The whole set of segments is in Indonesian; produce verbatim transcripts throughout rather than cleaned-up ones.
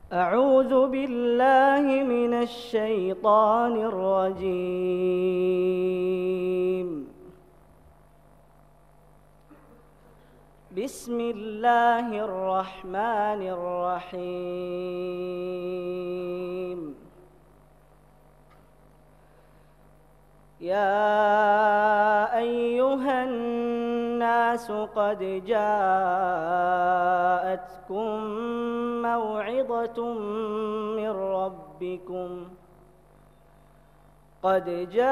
أعوذ بالله من الشيطان الرجيم. بسم الله الرحمن الرحيم. يا أيها الناس قد جاءتكم موعظة من ربكم قد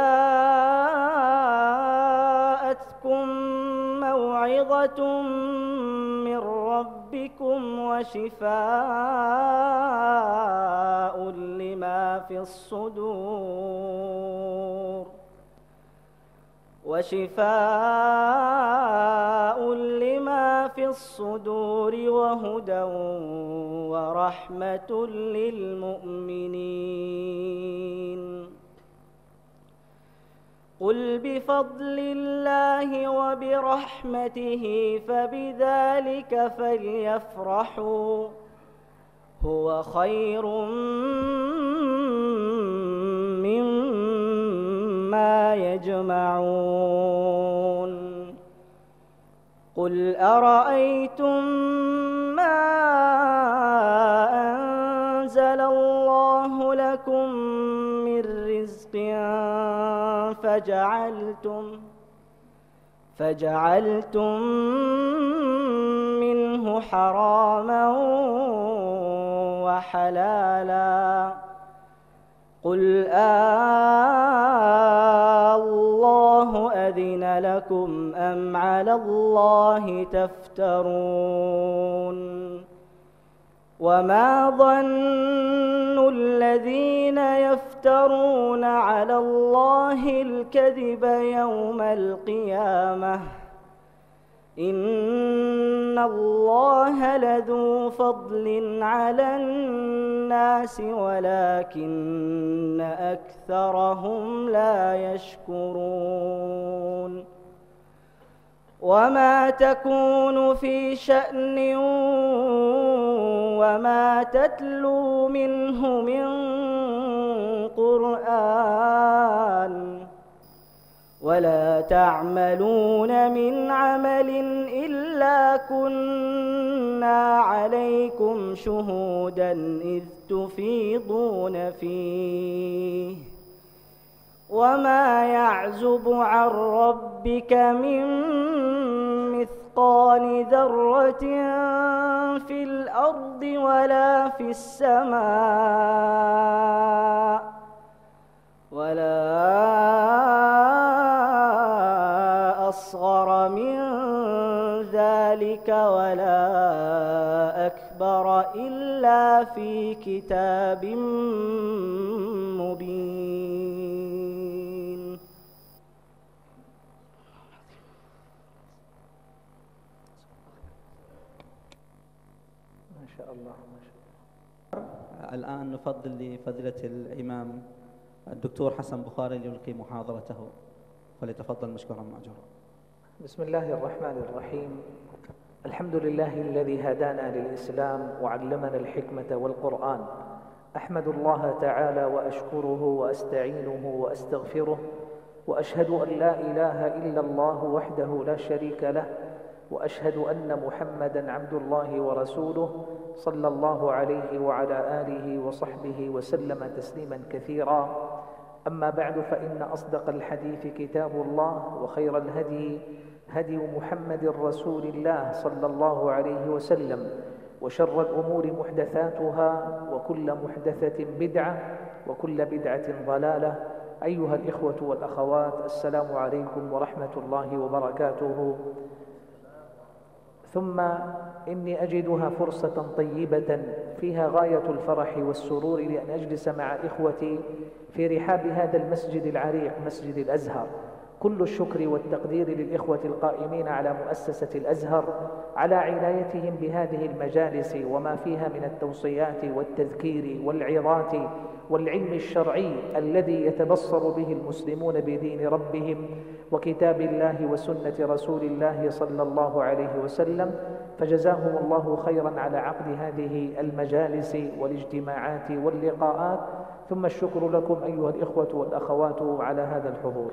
جاءتكم موعظة من ربكم وشفاء لما في الصدور وشفاء لما في الصدور وهدى ورحمة للمؤمنين. قل بفضل الله وبرحمته فبذلك فليفرحوا هو خير مما يجمعون. قل أرأيتم ما أنزل الله لكم من رزق فجعلتم فجعلتم منه حراما وحلالا قل آه أذن لكم أم على الله تفترون. وما ظن الذين يفترون على الله الكذب يوم القيامة إن الله لذو فضل على الناس ولكن أكثرهم لا يشكرون. وما تكون في شأن وما تتلو منه من قرآن ولا تعملون من عمل إلا كنا عليكم شهودا إذ تفيضون فيه وما يعزب عن ربك من مثقال ذرة في الأرض ولا في السماء ولا أصغر من ذلك ولا أكبر إلا في كتاب مبين. ما شاء الله ما شاء الله. الآن نفضل لفضيلة الإمام الدكتور حسن بخاري ليلقي محاضرته، فليتفضل مشكورا مأجورا. بسم الله الرحمن الرحيم. الحمد لله الذي هدانا للإسلام وعلمنا الحكمة والقرآن. أحمد الله تعالى وأشكره وأستعينه وأستغفره، وأشهد أن لا إله إلا الله وحده لا شريك له، وأشهد أن محمدًا عبد الله ورسوله صلى الله عليه وعلى آله وصحبه وسلم تسليمًا كثيرا. أما بعد، فإن أصدق الحديث كتاب الله، وخير الهدي هدي محمد رسول الله صلى الله عليه وسلم، وشر الأمور محدثاتها، وكل محدثة بدعة، وكل بدعة ضلالة. أيها الإخوة والأخوات، السلام عليكم ورحمة الله وبركاته. ثم إني أجدها فرصة طيبة فيها غاية الفرح والسرور لأن أجلس مع إخوتي في رحاب هذا المسجد العريق، مسجد الأزهر، كل الشكر والتقدير للإخوة القائمين على مؤسسة الأزهر على عنايتهم بهذه المجالس وما فيها من التوصيات والتذكير والعظات والعلم الشرعي الذي يتبصر به المسلمون بدين ربهم وكتاب الله وسنة رسول الله صلى الله عليه وسلم، فجزاهم الله خيرا على عقد هذه المجالس والاجتماعات واللقاءات. ثم الشكر لكم أيها الإخوة والأخوات على هذا الحضور.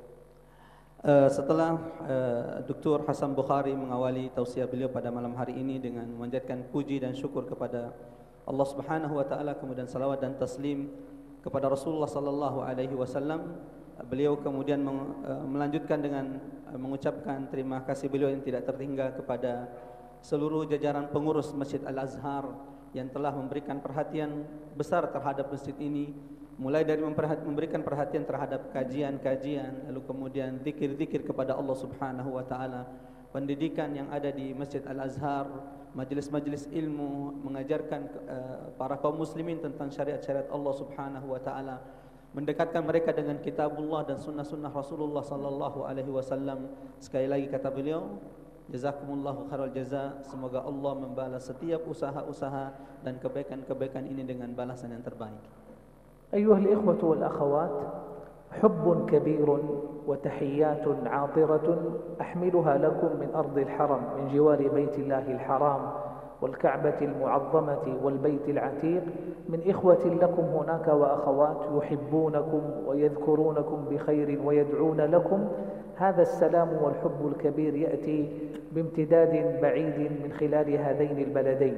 Uh, setelah uh, Doktor Hasan Bukhari mengawali tausiah beliau pada malam hari ini dengan memanjatkan puji dan syukur kepada Allah Subhanahu wa taala, kemudian salawat dan taslim kepada Rasulullah sallallahu alaihi wasallam, beliau kemudian meng, uh, melanjutkan dengan uh, mengucapkan terima kasih beliau yang tidak terhingga kepada seluruh jajaran pengurus Masjid Al-Azhar yang telah memberikan perhatian besar terhadap masjid ini, mulai dari memberikan perhatian terhadap kajian-kajian, lalu kemudian zikir-zikir kepada Allah Subhanahu wa taala, pendidikan yang ada di Masjid Al-Azhar, majelis-majelis ilmu mengajarkan uh, para kaum muslimin tentang syariat-syariat Allah Subhanahu wa taala, mendekatkan mereka dengan kitabullah dan sunnah-sunnah Rasulullah sallallahu alaihi wasallam. Sekali lagi kata beliau, jazakumullahu khairal jaza, semoga Allah membalas setiap usaha-usaha dan kebaikan-kebaikan ini dengan balasan yang terbaik. أيها الإخوة والأخوات، حب كبير وتحيات عاطرة أحملها لكم من أرض الحرم من جوار بيت الله الحرام والكعبة المعظمة والبيت العتيق، من إخوة لكم هناك وأخوات يحبونكم ويذكرونكم بخير ويدعون لكم. هذا السلام والحب الكبير يأتي بامتداد بعيد من خلال هذين البلدين.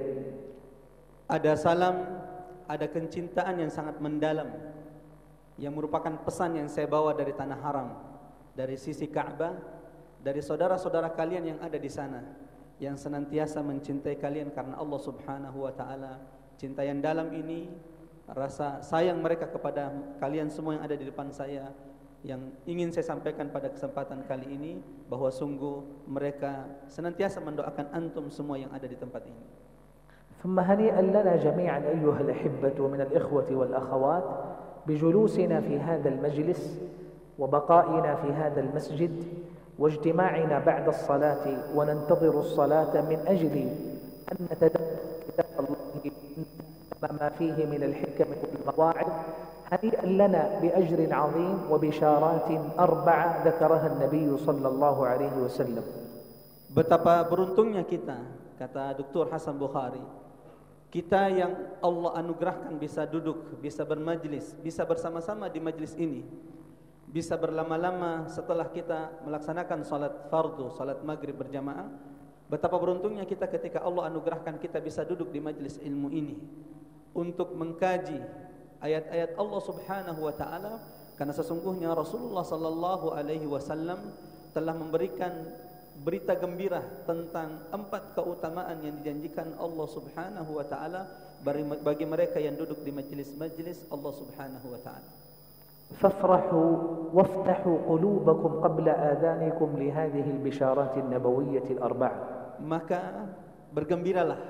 Ada salam, ada kecintaan yang sangat mendalam yang merupakan pesan yang saya bawa dari tanah haram, dari sisi Ka'bah, dari saudara-saudara kalian yang ada di sana, yang senantiasa mencintai kalian karena Allah Subhanahu wa taala. Cinta yang dalam ini, rasa sayang mereka kepada kalian semua yang ada di depan saya, yang ingin saya sampaikan pada kesempatan kali ini, bahwa sungguh mereka senantiasa mendoakan antum semua yang ada di tempat ini. ثم هنيئا لنا جميعا أيها الأحبة من الإخوة والأخوات بجلوسنا في هذا المجلس وبقائنا في هذا المسجد واجتماعنا بعد الصلاة وننتظر الصلاة من أجل أن نتدبر كتاب الله ما فيه من الحكم والمواعظ. هنيئا لنا بأجر عظيم وبشارات أربعة ذكرها النبي صلى الله عليه وسلم. Betapa beruntungnya kita, kata Doktor Hasan Bukhari, kita yang Allah anugerahkan bisa duduk, bisa bermajlis, bisa bersama-sama di majlis ini, bisa berlama-lama setelah kita melaksanakan salat fardu, salat maghrib berjamaah. Betapa beruntungnya kita ketika Allah anugerahkan kita bisa duduk di majlis ilmu ini untuk mengkaji ayat-ayat Allah Subhanahu wa taala, karena sesungguhnya Rasulullah sallallahu alaihi wasallam telah memberikan berita gembira tentang empat keutamaan yang dijanjikan Allah Subhanahu wa taala bagi mereka yang duduk di majlis-majlis Allah Subhanahu wa taala. فافرحوا وافتحوا قلوبكم قبل آذانكم لهذه البشارات النبوية الأربعة. Maka bergembiralah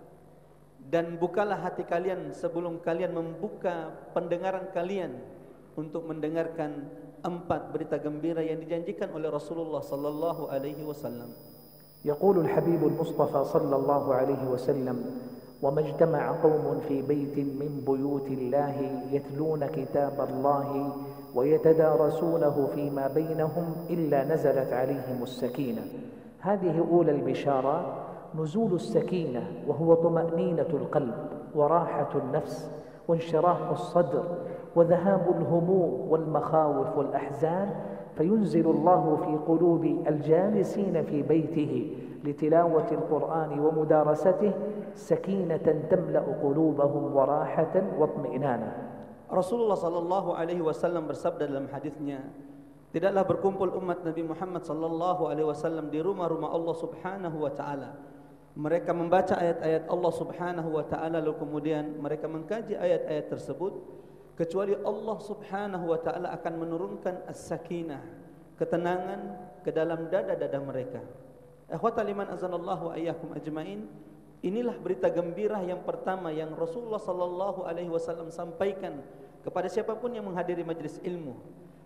dan bukalah hati kalian sebelum kalian membuka pendengaran kalian untuk mendengarkan empat berita gembira yang dijanjikan oleh Rasulullah sallallahu alaihi wasallam. يقول الحبيب المصطفى صلى الله عليه وسلم: وما اجتمع قوم في بيت من بيوت الله يتلون كتاب الله ويتدارسونه فيما بينهم إلا نزلت عليهم السكينة. هذه أولى البشارات، نزول السكينة، وهو طمأنينة القلب وراحة النفس وانشراح الصدر وذهاب الهموم والمخاوف والأحزان، فينزل الله في قلوب الجالسين في بيته لتلاوة القرآن ومدارسته سكينة تملأ قلوبهم وراحة واطمئنانا. Rasulullah sallallahu alaihi wasallam bersabda dalam hadisnya, tidaklah berkumpul umat Nabi Muhammad sallallahu alaihi wasallam di rumah-rumah Allah Subhanahu wa taala. Mereka membaca ayat-ayat Allah Subhanahu wa taala, lalu kemudian mereka mengkaji ayat-ayat tersebut, kecuali Allah Subhanahu wa taala akan menurunkan as-sakinah, ketenangan ke dalam dada-dada mereka. Akhwatal iman azanallahu wa iyyakum ajmain. Inilah berita gembira yang pertama yang Rasulullah sallallahu alaihi wasallam sampaikan kepada siapapun yang menghadiri majlis ilmu,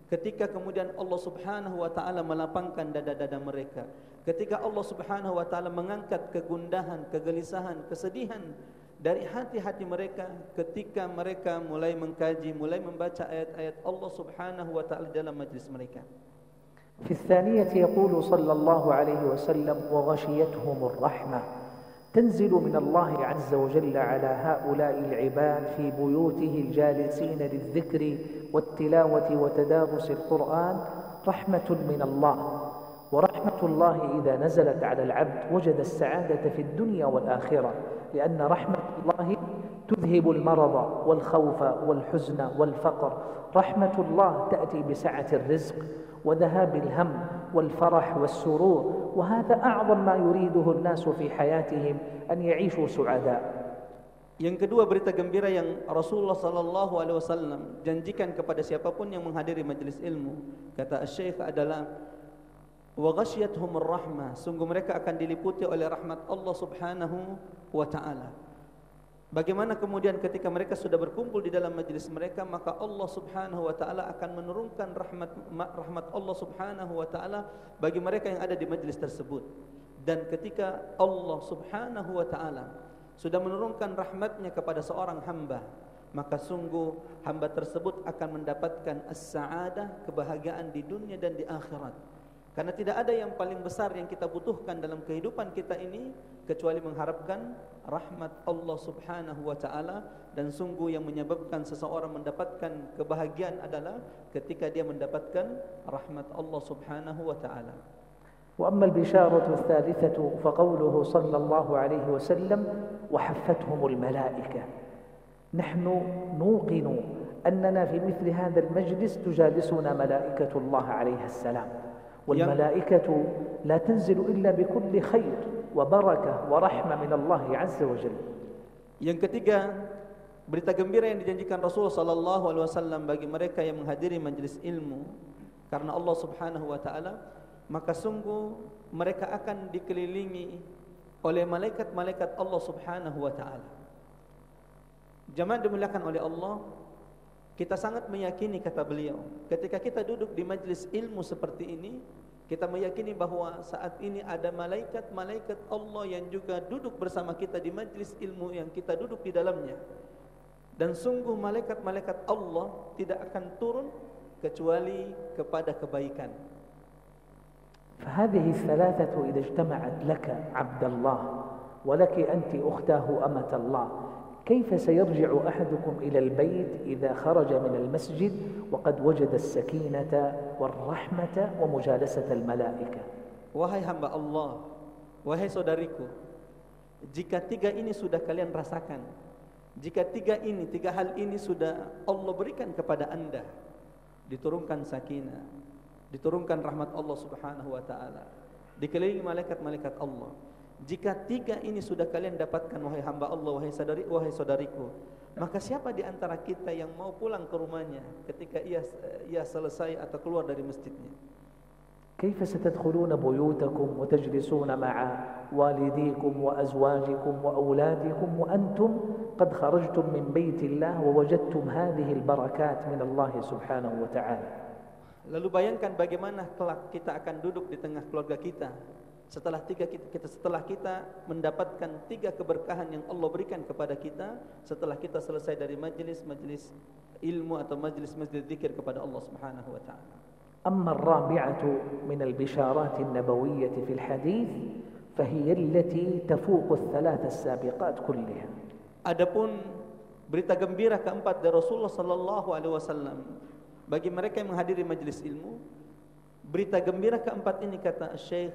ketika kemudian Allah Subhanahu wa taala melapangkan dada-dada mereka, ketika Allah Subhanahu wa taala mengangkat kegundahan, kegelisahan, kesedihan dari hati-hati mereka ketika mereka mulai mengkaji, mulai membaca ayat-ayat Allah Subhanahu wa taala dalam majlis mereka. في الثانية يقول صلى الله عليه وسلم وغشيتهم الرحمة تنزل من الله عز وجل على هؤلاء العباد في بيوته الجالسين للذكر والتلاوة وتدارس القرآن رحمة من الله، ورحمة الله إذا نزلت على العبد وجد السعادة في الدنيا والآخرة، لأن رحمة الله تذهب المرض والخوف والحزن والفقر. رحمة الله تأتي بسعة الرزق وذهاب الهم والفرح والسرور، وهذا أعظم ما يريده الناس في حياتهم أن يعيشوا سعداء. Yang kedua, berita gembira yang Rasulullah sallallahu alaihi wasallam janjikan kepada siapapun yang menghadiri majelis ilmu, kata Syekh adalah wa ghasyiyatuhumur rahmah, sungguh mereka akan diliputi oleh rahmat Allah Subhanahu wa taala. Bagaimana kemudian ketika mereka sudah berkumpul di dalam majlis mereka, maka Allah Subhanahu wa taala akan menurunkan rahmat rahmat Allah Subhanahu wa taala bagi mereka yang ada di majlis tersebut. Dan ketika Allah Subhanahu wa taala sudah menurunkan rahmatnya kepada seorang hamba, maka sungguh hamba tersebut akan mendapatkan as-sa'adah, kebahagiaan di dunia dan di akhirat. Karena tidak ada yang paling besar yang kita butuhkan dalam kehidupan kita ini kecuali mengharapkan rahmat Allah Subhanahu wa taala, dan sungguh yang menyebabkan seseorang mendapatkan kebahagiaan adalah ketika dia mendapatkan rahmat Allah Subhanahu wa taala. وأما البشارة الثالثة فقوله صلى الله عليه وسلم وحفتهم الملائكة. نحن نوقن أننا في مثل هذا المجلس تجالسنا ملائكة الله عليها السلام، والملائكة لا تنزل إلا بكل خير وبركة ورحمة من الله عز وجل. Yang ketiga, berita gembira yang dijanjikan Rasulullah sallallahu alaihi wasallam bagi mereka yang menghadiri majelis ilmu karena Allah Subhanahu wa taala, maka sungguh mereka akan dikelilingi oleh malaikat-malaikat Allah Subhanahu wa taala. Jamaah dimuliakan oleh Allah, kita sangat meyakini, kata beliau, ketika kita duduk di majlis ilmu seperti ini, kita meyakini bahwa saat ini ada malaikat-malaikat Allah yang juga duduk bersama kita di majlis ilmu yang kita duduk di dalamnya. Dan sungguh malaikat-malaikat Allah tidak akan turun kecuali kepada kebaikan. فهذه الثلاثة إذا اجتمعت لك عبد الله ولك أنت أختاه أمة الله، كيف سيرجع أحدكم إلى البيت إذا خرج من المسجد وقد وجد السكينة والرحمة ومجالسة الملائكة؟ Wahai hamba Allah, wahai saudariku, jika tiga ini sudah kalian rasakan, jika tiga ini, tiga hal ini sudah Allah berikan kepada anda, diturunkan sakinah, diturunkan rahmat Allah Subhanahu wa taala, dikelilingi malaikat-malaikat Allah. Jika tiga ini sudah kalian dapatkan, wahai hamba Allah, wahai saudari, wahai saudariku, maka siapa di antara kita yang mau pulang ke rumahnya ketika ia ia selesai atau keluar dari masjidnya? كيف ستدخلون بيوتكم وتجلسون مع والديكم وأزواجكم وأولادكم وأنتم قد خرجتم من بيت الله ووجدتم هذه البركات من الله سبحانه وتعالى؟ Lalu bayangkan bagaimana kelak kita akan duduk di tengah keluarga kita setelah tiga kita, kita setelah kita mendapatkan tiga keberkahan yang Allah berikan kepada kita setelah kita selesai dari majlis-majlis ilmu atau majlis-majlis zikir kepada Allah Subhanahu wa taala. أما الرابعة من البشارات النبوية في الحديث فهي التي تفوق الثلاث السابقات كلها. Adapun berita gembira keempat dari Rasulullah sallallahu alaihi wasallam bagi mereka yang menghadiri majlis ilmu, berita gembira keempat ini, kata Syekh,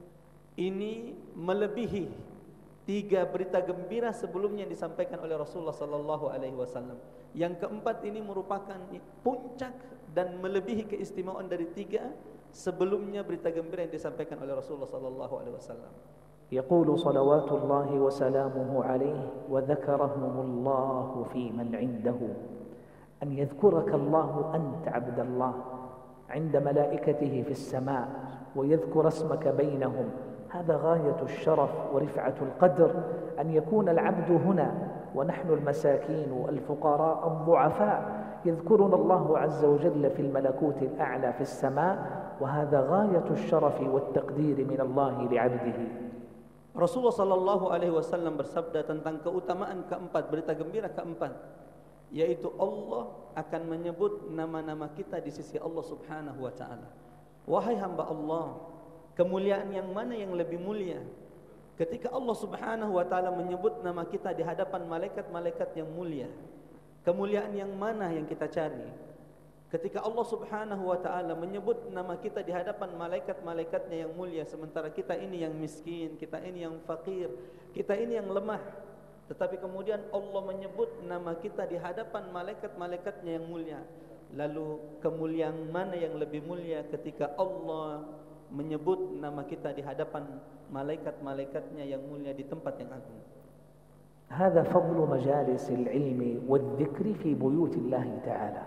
ini melebihi tiga berita gembira sebelumnya yang disampaikan oleh Rasulullah sallallahu alaihi wasallam. Yang keempat ini merupakan puncak dan melebihi keistimewaan dari tiga sebelumnya berita gembira yang disampaikan oleh Rasulullah sallallahu alaihi wasallam. يقول صلوات الله وسلامه عليه وذكرهم الله في من عنده أن يذكرك الله أنت عبد الله عند ملائكته في السماء ويذكر اسمك بينهم. هذا غاية الشرف ورفعة القدر أن يكون العبد هنا ونحن المساكين الفقراء الضعفاء يذكرنا الله عز وجل في الملكوت الأعلى في السماء وهذا غاية الشرف والتقدير من الله لعبده. Rasulullah Sallallahu Alaihi Wasallam bersabda tentang keutamaan keempat, berita gembira keempat, yaitu Allah akan menyebut nama-nama kita di sisi Allah Subhanahu Wa Taala. Wahai hamba Allah, kemuliaan yang mana yang lebih mulia? Ketika Allah Subhanahu Wa Taala menyebut nama kita di hadapan malaikat-malaikat yang mulia, kemuliaan yang mana yang kita cari? Ketika Allah Subhanahu Wa Taala menyebut nama kita di hadapan malaikat-malaikatnya yang mulia, sementara kita ini yang miskin, kita ini yang fakir, kita ini yang lemah, tetapi kemudian Allah menyebut nama kita di hadapan malaikat-malaikatnya yang mulia. Lalu kemuliaan mana yang lebih mulia ketika Allah menyebut nama kita di hadapan malaikat-malaikatnya yang mulia di tempat yang agung. هذا فضل مجالس العلم والذكر في بيوت الله تعالى.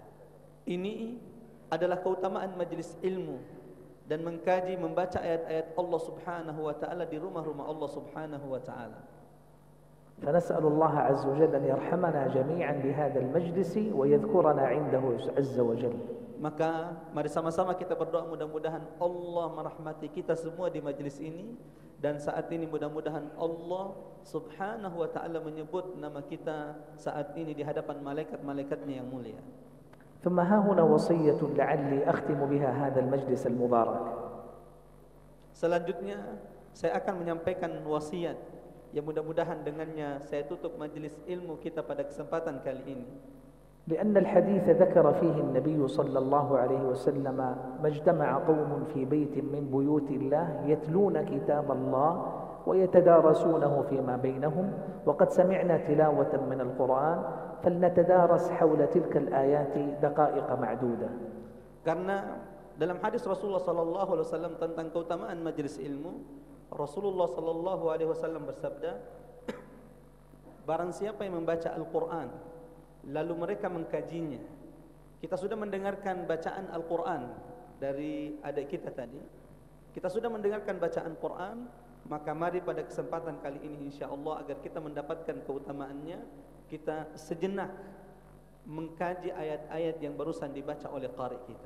Ini adalah keutamaan majlis ilmu dan mengkaji membaca ayat-ayat Allah Subhanahu wa taala di rumah-rumah Allah Subhanahu wa taala. فنسأل الله عز وجل أن يرحمنا جميعا بهذا المجلس ويذكرنا عنده عز وجل. Maka mari sama-sama kita berdoa mudah-mudahan Allah merahmati kita semua di majlis ini, dan saat ini mudah-mudahan Allah Subhanahu wa taala menyebut nama kita saat ini di hadapan malaikat-malaikatnya yang mulia. ثم ها هنا وصية لعلي أختم بها هذا المجلس المبارك. Selanjutnya saya akan menyampaikan wasiat yang mudah-mudahan dengannya saya tutup majlis ilmu kita pada kesempatan kali ini. لأن الحديث ذكر فيه النبي صلى الله عليه وسلم ما اجتمع قوم في بيت من بيوت الله يتلون كتاب الله ويتدارسونه فيما بينهم وقد سمعنا تلاوة من القرآن فلنتدارس حول تلك الآيات دقائق معدودة. Karena dalam hadis Rasulullah sallallahu alaihi wasallam tentang keutamaan majlis ilmu, Rasulullah sallallahu alaihi wasallam bersabda, barang siapa yang membaca Al-Qur'an lalu mereka mengkajinya. Kita sudah mendengarkan bacaan Al-Qur'an dari adik kita tadi. Kita sudah mendengarkan bacaan Quran, maka mari pada kesempatan kali ini insyaallah agar kita mendapatkan keutamaannya, kita sejenak mengkaji ayat-ayat yang barusan dibaca oleh qari kita.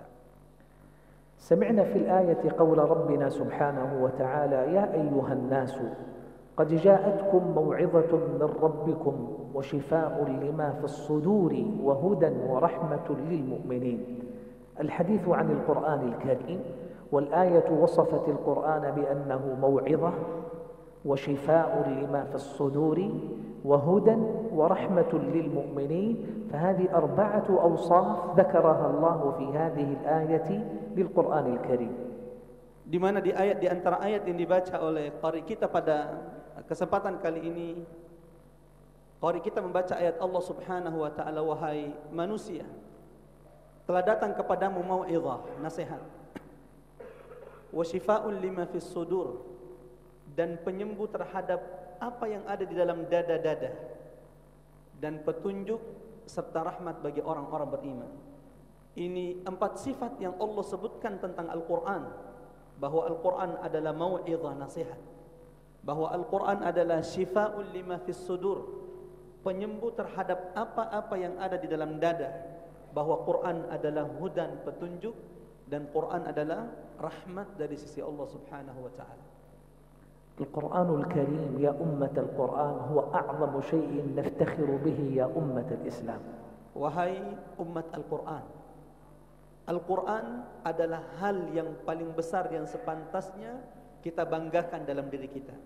سمعنا في الآية قول ربنا سبحانه وتعالى يا أيها الناس قد جاءتكم موعظة من ربكم وشفاء لما في الصدور وهدى ورحمة للمؤمنين. الحديث عن القرآن الكريم، والآية وصفت القرآن بأنه موعظة وشفاء لما في الصدور وهدى ورحمة للمؤمنين، فهذه أربعة أوصاف ذكرها الله في هذه الآية للقرآن الكريم. Di mana di ayat di antara ayat yang dibaca oleh qari kita pada kesempatan kali ini, qari kita membaca ayat Allah Subhanahu wa taala, wahai manusia, telah datang kepadamu mau'izah, nasihat, wa syifaa'un lima fis sudur, dan penyembuh terhadap apa yang ada di dalam dada-dada, dan petunjuk serta rahmat bagi orang-orang beriman. Ini empat sifat yang Allah sebutkan tentang Al-Quran, bahwa Al-Quran adalah mau'izah, nasihat, bahwa Al-Quran adalah syifaa'un lima fis sudur, penyembuh terhadap apa-apa yang ada di dalam dada, bahwa Quran adalah hudan, petunjuk, dan Quran adalah rahmat dari sisi Allah Subhanahu wa taala. القرآن الكريم يا أمة القرآن هو أعظم شيء نفتخر به يا أمة الإسلام. Wahai umat Al-Quran, Al-Quran adalah hal yang paling besar yang sepantasnya kita banggakan dalam diri kita.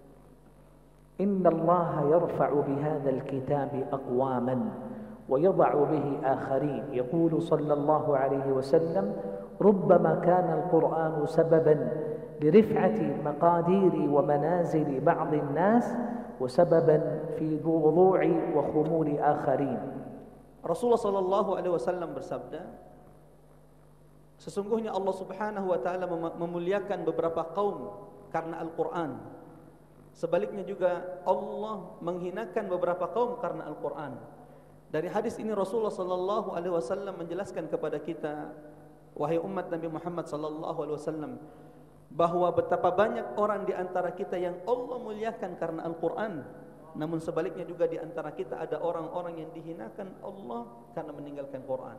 إن الله يرفع بهذا الكتاب أقواما ويضع به آخرين. يقول صلى الله عليه وسلم ربما كان القرآن سببا لرفعة مقادير ومنازل بعض الناس وسببا في وضوع وخمول آخرين. Rasulullah sallallahu alaihi wasallam bersabda, sesungguhnya Allah Subhanahu wa taala memuliakan beberapa kaum karena Al-Qur'an. Sebaliknya juga Allah menghinakan beberapa kaum karena Al-Qur'an. Dari hadis ini Rasulullah sallallahu alaihi wasallam menjelaskan kepada kita, wahai umat Nabi Muhammad sallallahu alaihi wasallam, bahwa betapa banyak orang di antara kita yang Allah muliakan karena Al-Quran, namun sebaliknya juga di antara kita ada orang-orang yang dihinakan Allah karena meninggalkan Quran.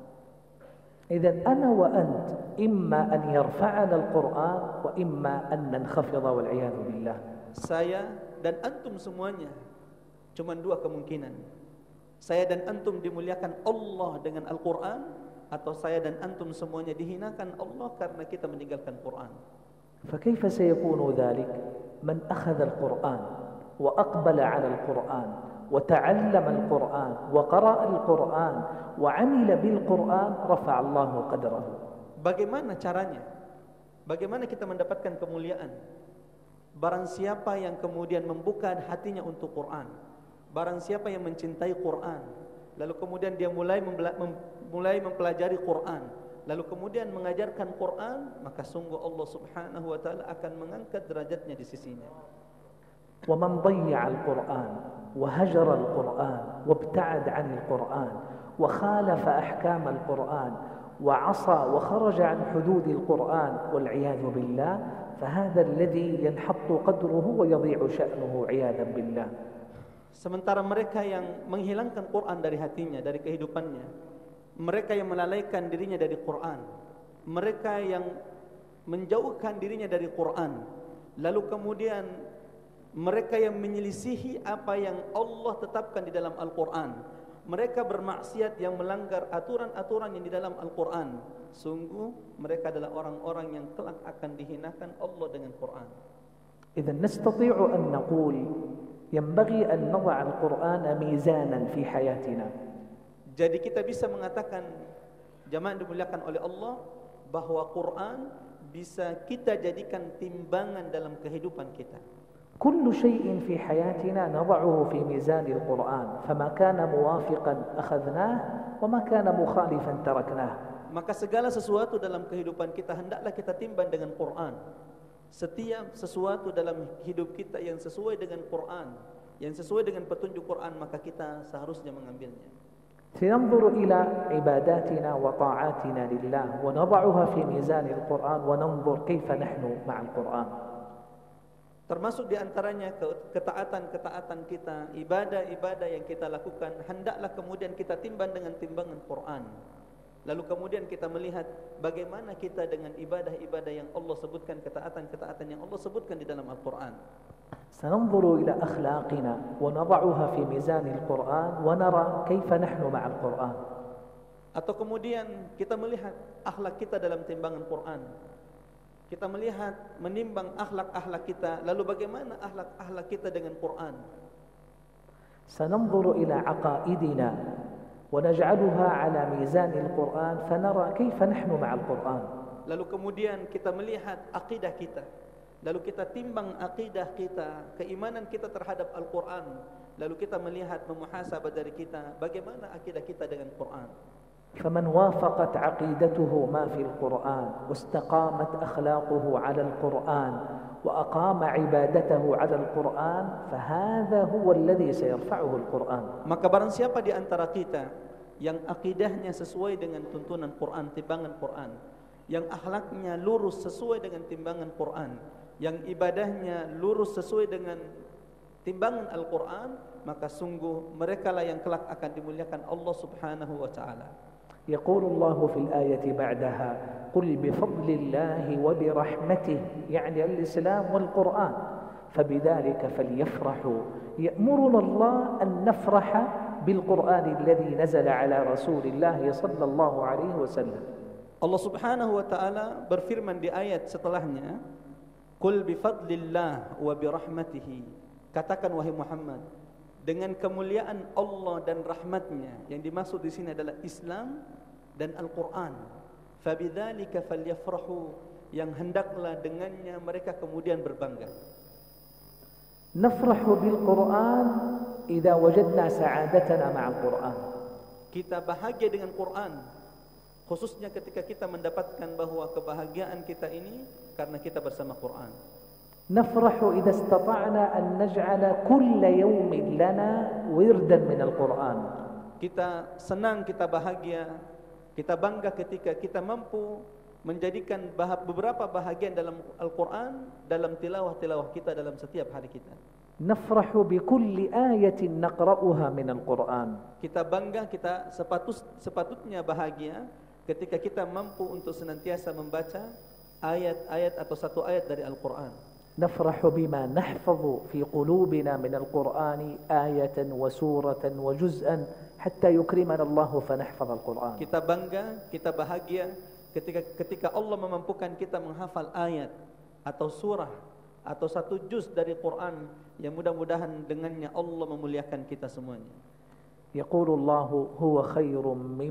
إذن أنا وأنت إما أن يرفعنا القرآن وإما أن ننخفض والعياذ بالله. Saya dan antum semuanya cuma dua kemungkinan. Saya dan antum dimuliakan Allah dengan Al-Quran, atau saya dan antum semuanya dihinakan Allah karena kita meninggalkan Quran. فكيف سيكون ذلك؟ من أخذ القرآن وأقبل على القرآن وتعلم القرآن وقرأ القرآن وعمل بالقرآن رفع الله قدره. Bagaimana caranya? Bagaimana kita mendapatkan kemuliaan? Barang siapa yang kemudian membuka hatinya untuk Quran, barang siapa yang mencintai Quran, lalu kemudian dia mulai membela- mem- mulai mempelajari Quran, lalu kemudian mengajarkan Quran, maka sungguh Allah Subhanahu wa taala akan mengangkat derajatnya di sisinya. ومن ضيع القرآن وهجر القرآن وابتعد عن القرآن وخالف أحكام القرآن وعصى وخرج عن حدود القرآن والعياذ بالله فهذا الذي ينحط قدره ويضيع شأنه عياذا بالله. Sementara mereka yang menghilangkan Quran dari hatinya, dari kehidupannya, mereka yang melalaikan dirinya dari Quran, mereka yang menjauhkan dirinya dari Quran, lalu kemudian mereka yang menyelisihi apa yang Allah tetapkan di dalam Al-Quran, mereka bermaksiat yang melanggar aturan-aturan yang di dalam Al-Quran, sungguh mereka adalah orang-orang yang kelak akan dihinakan Allah dengan Quran. إذن نستطيع أن نقول ينبغي أن نضع القرآن ميزانا في حياتنا. Jadi kita bisa mengatakan, jamaah yang dimuliakan oleh Allah, bahwa Quran bisa kita jadikan timbangan dalam kehidupan kita. كل شيء في حياتنا نضعه في ميزان القرآن، فما كان موافقا أخذناه وما كان مخالفا تركناه. Maka segala sesuatu dalam kehidupan kita hendaklah kita timbang dengan Quran. Setiap sesuatu dalam hidup kita yang sesuai dengan Quran, yang sesuai dengan petunjuk Quran, maka kita seharusnya mengambilnya. سننظر إلى عباداتنا وطاعاتنا لله ونضعها في ميزان القرآن وننظر كيف نحن مع القرآن. Termasuk diantaranya ketaatan-ketaatan kita, ibadah-ibadah yang kita lakukan, hendaklah kemudian kita timbang dengan timbangan Quran. Lalu kemudian kita melihat bagaimana kita dengan ibadah-ibadah yang Allah sebutkan, ketaatan-ketaatan yang Allah sebutkan di dalam Al-Quran. سننظر إلى أخلاقنا ونضعها في ميزان القرآن ونرى كيف نحن مع القرآن. Atau kemudian kita melihat akhlak kita dalam timbangan Quran. Kita melihat, menimbang akhlak-akhlak kita, lalu bagaimana akhlak-akhlak kita dengan Quran. سننظر إلى عقائدنا ونجعلها على ميزان القرآن فنرى كيف نحن مع القرآن. Lalu kemudian kita melihat akidah kita, lalu kita timbang akidah kita, keimanan kita terhadap Al-Quran, lalu kita melihat, memuhasabah dari kita, bagaimana akidah kita dengan Quran. فمن وافقت عقيدته ما في القرآن واستقامت أخلاقه على القرآن وأقام عبادته على القرآن فهذا هو الذي سيرفعه القرآن. Maka barang siapa di antara kita yang akidahnya sesuai dengan tuntunan Quran, timbangan Quran, yang akhlaknya lurus sesuai dengan timbangan Quran, yang ibadahnya lurus sesuai dengan timbangan Al-Quran, maka sungguh merekalah yang kelak akan dimuliakan Allah Subhanahu wa taala. يقول الله في الآية بعدها قل بفضل الله وبرحمته يعني الإسلام والقرآن فبذلك فليفرحوا. يأمرنا الله أن نفرح بالقرآن الذي نزل على رسول الله صلى الله عليه وسلم. Allah Subhanahu wa taala berfirman di ayat setelahnya, "Qul bifadlillah wa birahmatihi." Katakan wahai Muhammad, dengan kemuliaan Allah dan rahmatnya, yang dimaksud di sini adalah Islam dan Al-Quran. Fabidzalika falyafrahu, yang hendaklah dengannya mereka kemudian berbangga. Nafrahu bil Quran idza wajadna sa'adatana ma'al Quran. Kita bahagia dengan Quran, khususnya ketika kita mendapatkan bahwa kebahagiaan kita ini karena kita bersama Quran. نفرح إذا استطعنا أن نجعل كل يوم لنا وردا من القرآن. Kita senang, kita bahagia, kita bangga ketika kita mampu menjadikan beberapa bahagian dalam Al-Quran dalam tilawah-tilawah kita dalam setiap hari kita. نفرح بكل آية نقرأها من القرآن. Kita bangga, kita sepatut, sepatutnya bahagia ketika kita mampu untuk senantiasa membaca ayat-ayat atau satu ayat dari Al-Quran. نفرح بما نحفظ في قلوبنا من القرآن آية وسورة وجزءا حتى يكرمنا الله فنحفظ القرآن. Kita bangga, kita bahagia ketika ketika Allah memampukan kita menghafal ayat atau surah atau satu juz dari Quran yang mudah-mudahan dengannya Allah memuliakan kita semuanya. يقول الله هو خير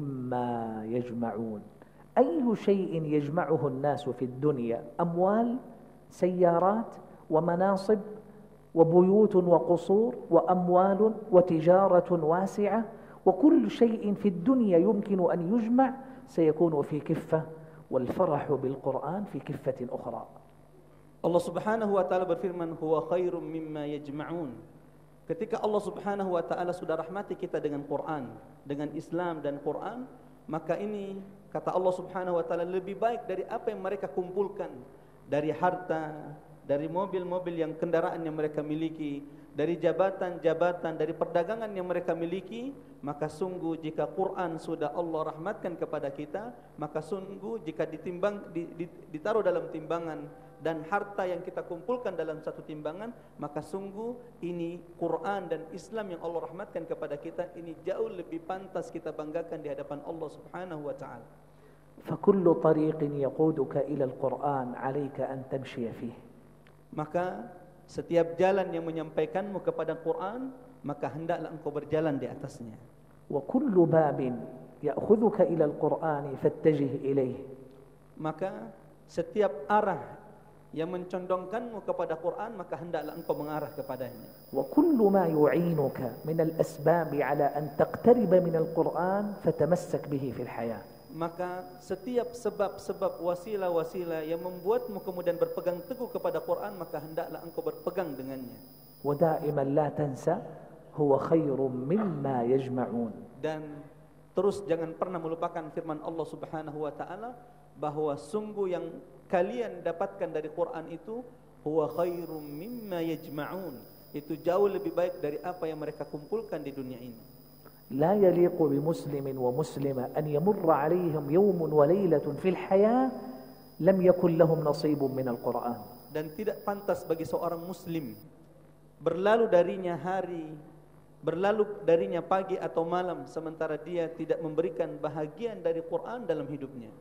مما يجمعون. أي شيء يجمعه الناس في الدنيا أموال سيارات ومناصب وبيوت وقصور وأموال وتجارة واسعة وكل شيء في الدنيا يمكن أن يجمع سيكون في كفة والفرح بالقرآن في كفة أخرى. Allah Subhanahu wa taala berfirman, huwa khairum mimma yajma'un. Ketika Allah Subhanahu wa taala sudah rahmati kita dengan Quran, dengan Islam dan Quran, maka ini kata Allah Subhanahu wa taala lebih baik dari apa yang mereka kumpulkan, dari harta, dari mobil-mobil yang kendaraan yang mereka miliki, dari jabatan-jabatan, dari perdagangan yang mereka miliki. Maka sungguh jika Quran sudah Allah rahmatkan kepada kita, maka sungguh jika ditimbang ditaruh dalam timbangan dan harta yang kita kumpulkan dalam satu timbangan, maka sungguh ini Quran dan Islam yang Allah rahmatkan kepada kita, ini jauh lebih pantas kita banggakan di hadapan Allah Subhanahu wa taala. فكل طريق يقودك إلى القرآن عليك أن تمشي فيه. Maka setiap jalan yang menyampaikanmu kepada Quran, maka hendaklah engkau berjalan di atasnya. وكل باب يأخذك إلى القرآن فاتجه إليه. Maka setiap arah yang mencondongkanmu kepada Quran, maka hendaklah engkau mengarah kepadanya. وكل ما يعينك من الأسباب على أن تقترب من القرآن فتمسك به في الحياة. Maka setiap sebab-sebab wasilah-wasilah yang membuatmu kemudian berpegang teguh kepada Quran, maka hendaklah engkau berpegang dengannya. ودائما لا تنسى هو خير مما يجمعون. Dan terus jangan pernah melupakan firman Allah Subhanahu wa taala bahwa sungguh yang kalian dapatkan dari Quran itu huwa khairum mimma yajma'un. Itu jauh lebih baik dari apa yang mereka kumpulkan di dunia ini. لا يليق بمسلم ومسلمة أن يمر عليهم يوم وليلة في الحياة لم يكن لهم نصيب من القرآن. Dan tidak pantas bagi seorang muslim berlalu darinya hari, berlalu darinya pagi atau malam sementara dia tidak memberikan bahagian dari Quran dalam hidupnya.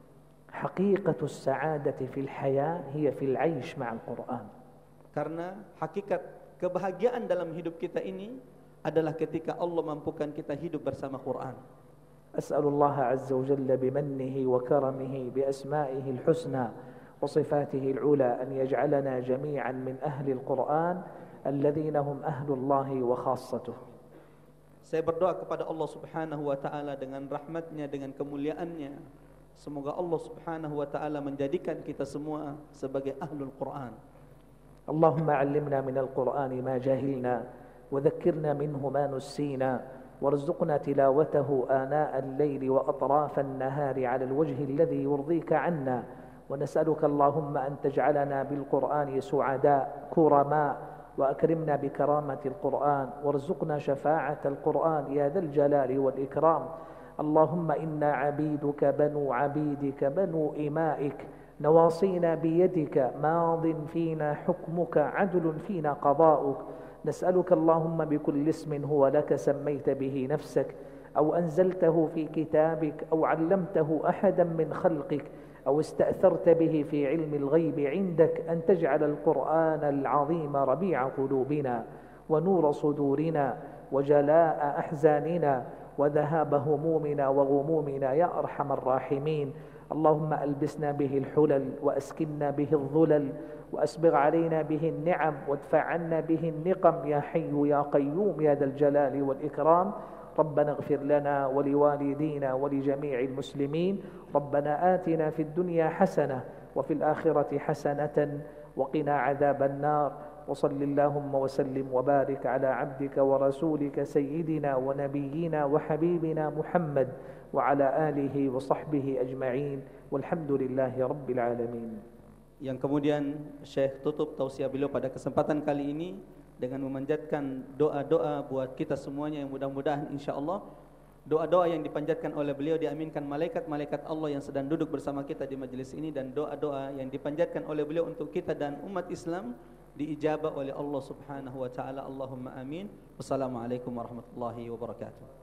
حقيقة السعادة في الحياة هي في العيش مع القرآن. Karena hakikat kebahagiaan dalam hidup kita ini adalah ketika Allah mampukan kita hidup bersama Quran. أسأل الله عز وجل بمنه وكرمه بأسمائه الحسنى وصفاته العلى أن يجعلنا جميعا من أهل القرآن الذين هم أهل الله وخاصته. Saya berdoa kepada Allah Subhanahu wa taala dengan rahmatnya, dengan kemuliaannya, semoga Allah Subhanahu wa taala menjadikan kita semua sebagai ahlul Quran. اللهم علمنا من القرآن ما جهلنا وذكرنا منه ما نسينا وارزقنا تلاوته آناء الليل وأطراف النهار على الوجه الذي يرضيك عنا ونسألك اللهم أن تجعلنا بالقرآن سعداء كرماء وأكرمنا بكرامة القرآن وارزقنا شفاعة القرآن يا ذا الجلال والإكرام. اللهم إنا عبيدك بنو عبيدك بنو إمائك نواصينا بيدك ماض فينا حكمك عدل فينا قضاؤك. نسألك اللهم بكل اسم هو لك سميت به نفسك أو أنزلته في كتابك أو علمته أحدا من خلقك أو استأثرت به في علم الغيب عندك أن تجعل القرآن العظيم ربيع قلوبنا ونور صدورنا وجلاء أحزاننا وذهاب همومنا وغمومنا يا أرحم الراحمين. اللهم ألبسنا به الحلل وأسكننا به الظلل وأسبغ علينا به النعم وادفع عنا به النقم يا حي يا قيوم يا ذا الجلال والإكرام. ربنا اغفر لنا ولوالدينا ولجميع المسلمين. ربنا آتنا في الدنيا حسنة وفي الآخرة حسنة وقنا عذاب النار. وصل اللهم وسلم وبارك على عبدك ورسولك سيدنا ونبينا وحبيبنا محمد وعلى آله وصحبه أجمعين والحمد لله رب العالمين. Yang kemudian Syekh tutup tausiah beliau pada kesempatan kali ini dengan memanjatkan doa-doa buat kita semuanya yang mudah-mudahan insya-Allah doa-doa yang dipanjatkan oleh beliau diaminkan malaikat-malaikat Allah yang sedang duduk bersama kita di majlis ini, dan doa-doa yang dipanjatkan oleh beliau untuk kita dan umat Islam diijabah oleh Allah Subhanahu wa taala. Allahumma amin. Wassalamualaikum warahmatullahi wabarakatuh.